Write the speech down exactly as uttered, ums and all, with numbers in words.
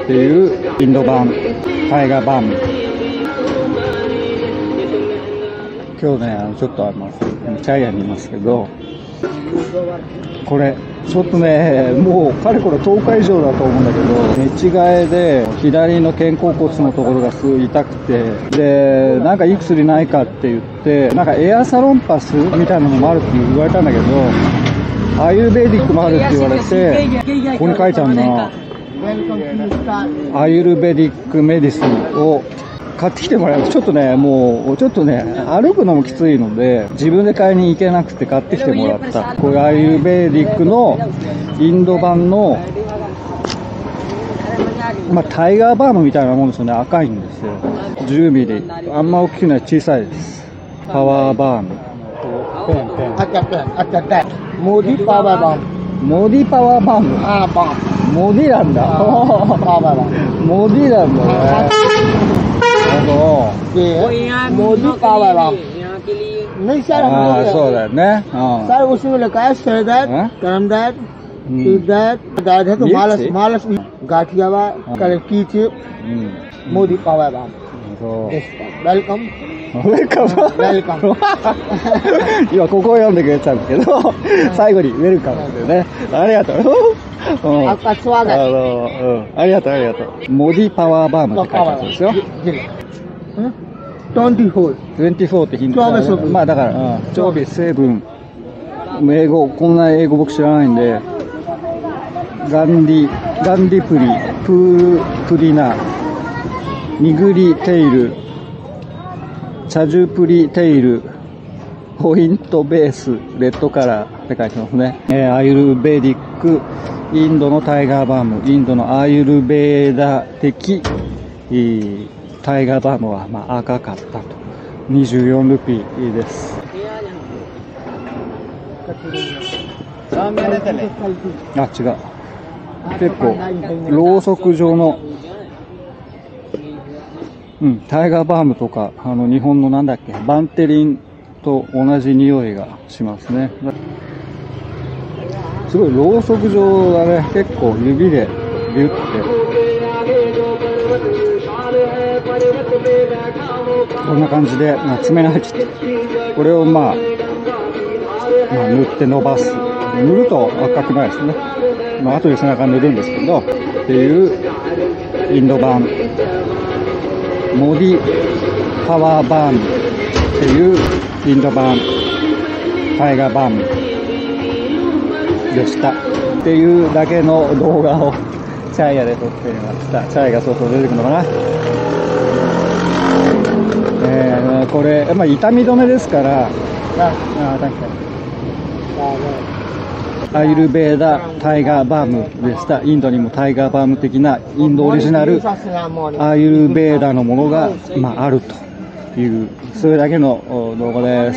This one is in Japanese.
っていうインド版タイガーバーム。今日ね、あのちょっとあのチャイヤにいますけど、これちょっとね、もうかれこれとおか以上だと思うんだけど、寝違えで左の肩甲骨のところがすごい痛くて、でなんかいい薬ないかって言って、なんかエアサロンパスみたいなのもあるって言われたんだけど、アユルベーディックもあるって言われて、ここに書いてあるな、アユルベディックメディスンを買ってきてもらいます。ちょっとね、もうちょっとね、歩くのもきついので自分で買いに行けなくて買ってきてもらった、こういうアユルベーディックのインド版の、まあ、タイガーバームみたいなもんですよね。赤いんですよ。じゅうミリ、あんま大きくない、小さいです。パワーバーム。ペンペンあったペンあったペンモディパワーバーム。モディパワーバーム。あーバーム。モディなんだ。モディなんだね。モディパワーバーム。ああ、そうだよね。सर उसमें लिखा है सर दर्द, गर्म दर्द, पीठ दर्द, दर्द है तो मालस मालस गाठिया कल कीचे Modi power balm. Welcome welcome welcome 今ここを読んでくれたんですけど、最後にウェルカムってね。ありがとう。うん、あの、うん、ありがとうありがとう。モディパワーバームって書いてあるんですよ。にじゅうよん。にじゅうよんってヒントだね。まあだから、うん、常備成分、英語、こんな英語僕知らないんで、ガンディ、ガンディプリ、プープリナ、ニグリテイル、チャジュプリテイル、ポイントベース、レッドカラーって書いてますね。えー、アユルベーディック、インドのタイガーバーム、インドのアユルベーダ的、えータイガーバームはまあ赤かったと。にじゅうよんルピーです。あ、違う。結構ろうそく状の、うん、タイガーバームとか、あの日本のなんだっけ、バンテリンと同じ匂いがしますね。すごいろうそく状だね。結構指でギュッて。こんな感じで、まあ、爪に入ってて、これをまあ、まあ、塗って伸ばす。塗ると赤くないですね。まあ後で背中塗るんですけど、っていうインド版モディパワーバームっていうインド版タイガーバームでしたっていうだけの動画をチャイヤで撮ってみました。チャイがそうそう出てくるのかな。えー、これ、まあ、痛み止めですから、ああ、確かに。アユルベーダタイガーバームでした。インドにもタイガーバーム的なインドオリジナルアユルベーダのものが、まあ、あるという、それだけの動画です。